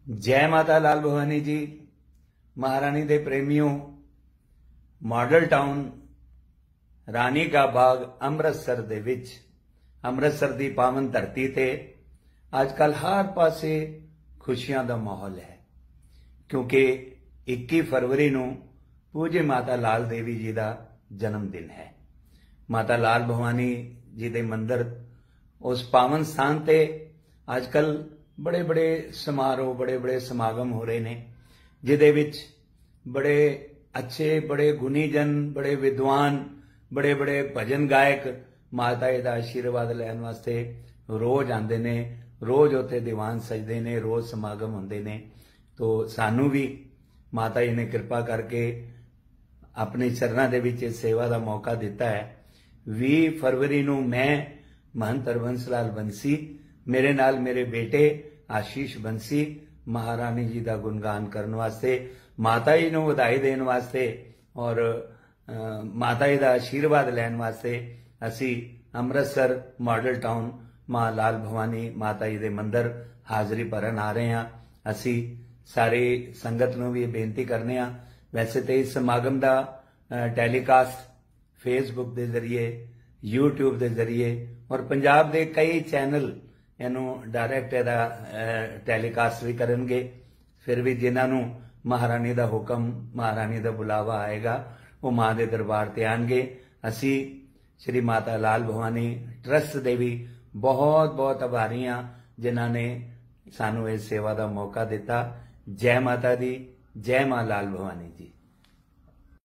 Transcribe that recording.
जय माता लाल भवानी जी। महारानी दे प्रेमियों, मॉडल टाउन रानी का बाग अमृतसर दे विच अमृतसर दी पावन धरती ते आजकल हर पासे खुशियां दा माहौल है, क्योंकि 21 फरवरी नूं पूज्य माता लाल देवी जी का जन्मदिन है। माता लाल भवानी जी दे मंदिर उस पावन स्थान ते आजकल बड़े बड़े समारोह, बड़े बड़े समागम हो रहे ने, जिदे विच बड़े अच्छे, बड़े गुणीजन, बड़े विद्वान, बड़े बड़े भजन गायक माता दा आशीर्वाद लैण वास्ते रोज आंदे ने, रोज उत्ते दीवान सजदे ने, रोज समागम होंदे ने। तो सानू भी माता जी ने कृपा करके अपने चरणों दे विच सेवा का मौका दिता है। 20 फरवरी नूं मैं महंत हरबंस लाल बंसी, मेरे नाल मेरे बेटे आशीष बंसी महारानी जी का गुणगान करने वास्ते, माता जी नूं वधाई देने वास्ते और माता जी का आशीर्वाद लैण वास्ते असी अमृतसर मॉडल टाउन मां लाल भवानी माता जी के मंदिर हाजरी भरन आ रहे हैं। असी सारी संगत नूं भी बेनती करने आ। वैसे तो इस समागम का टैलीकास्ट फेसबुक के जरिए, यूट्यूब के जरिए और पंजाब के कई चैनल इनू डायरैक्ट टैलीकास्ट भी करेंगे। फिर भी जिन्होंने महारानी का हुक्म, महारानी का बुलावा आएगा, वो मां के दरबार ते आएंगे। असी श्री माता लाल भवानी ट्रस्ट दे भी बहुत बहुत आभारी हाँ, जिन्होंने सानू इस सेवा का मौका दिता। जय माता दी, जय मां लाल भवानी जी।